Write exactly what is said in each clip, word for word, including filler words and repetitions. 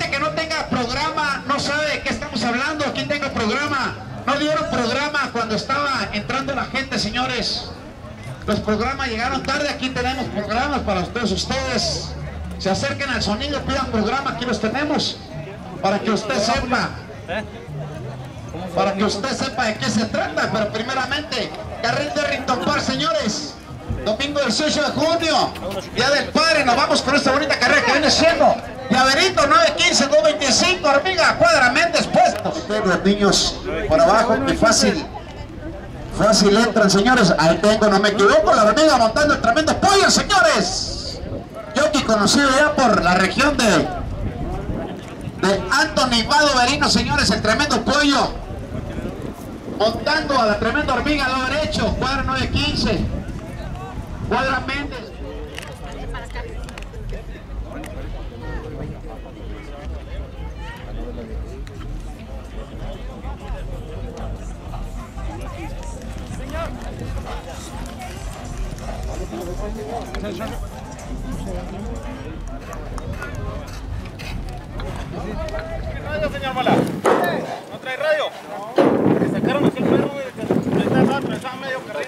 gente que no tenga programa no sabe de qué estamos hablando. Aquí tengo programa. No dieron programa cuando estaba entrando la gente, señores. Los programas llegaron tarde. Aquí tenemos programas para ustedes. Ustedes se acerquen al sonido, pidan programa. Aquí los tenemos para que usted sepa. Para que usted sepa de qué se trata. Pero primeramente, carril de Rington Park, señores. Domingo dieciocho de junio, Día del Padre. Nos vamos con esta bonita carrera que viene siendo Llaverito nueve quince, dos veinticinco, Hormiga, Cuadra Méndez, puestos. Ustedes los niños por abajo, que fácil, fácil entran, señores. Ahí tengo, no me equivoco, la Hormiga montando el tremendo pollo, señores. Jockey conocido ya por la región de, de Anthony Vado Verino, señores, el tremendo pollo. Montando a la tremenda Hormiga al lado derecho, Cuadra nueve quince. Cuadra Méndez. Radio, señor Mala. ¿No trae radio? Le sacaron aquí el perro, güey. Le está atrás, está medio carril.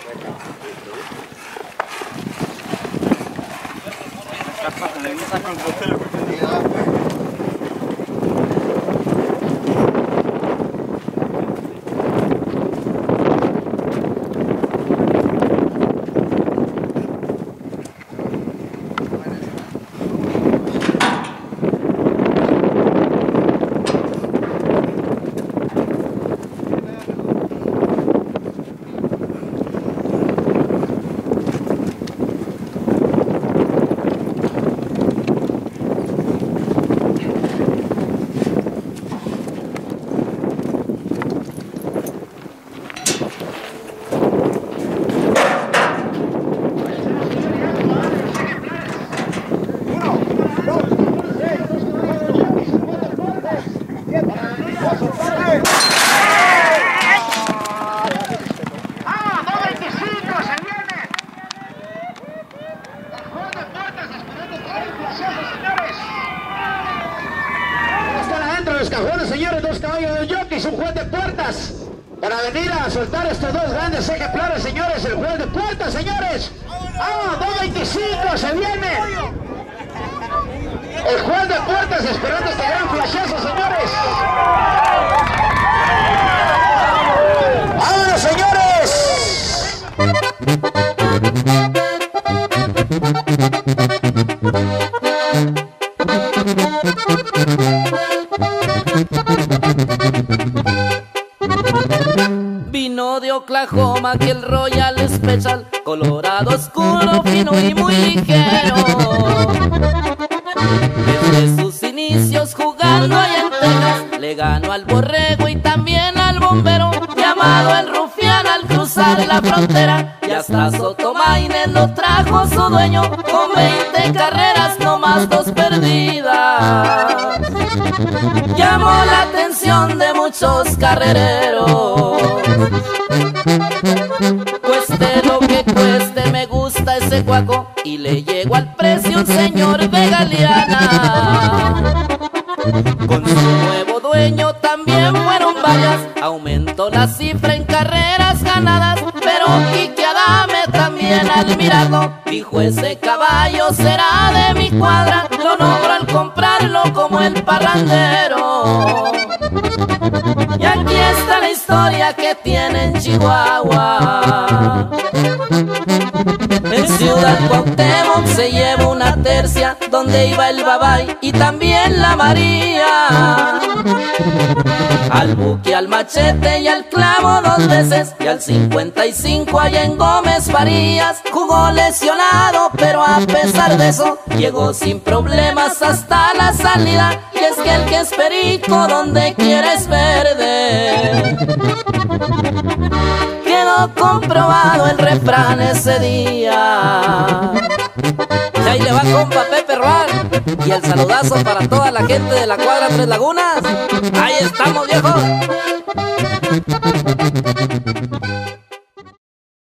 Señores, dos caballos de jockeys, un juez de puertas para venir a soltar estos dos grandes ejemplares, señores. El juez de puertas, señores. ¡Ah! dos veinticinco se viene. El juez de puertas esperando este gran flashazo, señores. ¡Vámonos, señores! Vino de Oklahoma que el Royal Special, colorado oscuro, fino y muy ligero. Desde sus inicios jugando allá en Texas, le ganó al borrego y también al bombero, llamado el rufián al cruzar la frontera. Y hasta Sotomayor lo trajo su dueño, con veinte carreras, no más dos perdidas. Llamó la atención de muchos carrereros. Cueste lo que cueste, me gusta ese guaco, y le llegó al precio un señor de Galeana. Con su nuevo dueño también fueron varias, aumentó la cifra en carreras ganadas. Pero Quique Adame también al mirarlo dijo: ese caballo será de mi cuadra. Lo nombro al comprarlo como el parrandero. Y aquí está la historia que tiene en Chihuahua. En Ciudad Cuauhtémoc se lleva una tercia, donde iba el Babay y también la María. Al Buque, al Machete y al Clavo dos veces, y al cincuenta y cinco allá en Gómez Farías. Jugó lesionado, pero a pesar de eso llegó sin problemas hasta la salida. Y es que el que es perico donde quiera es verde. Quedó comprobado el refrán ese día. Y ahí le va compa Pepe Rual, y el saludazo para toda la gente de la cuadra Tres Lagunas. Ahí estamos, viejos.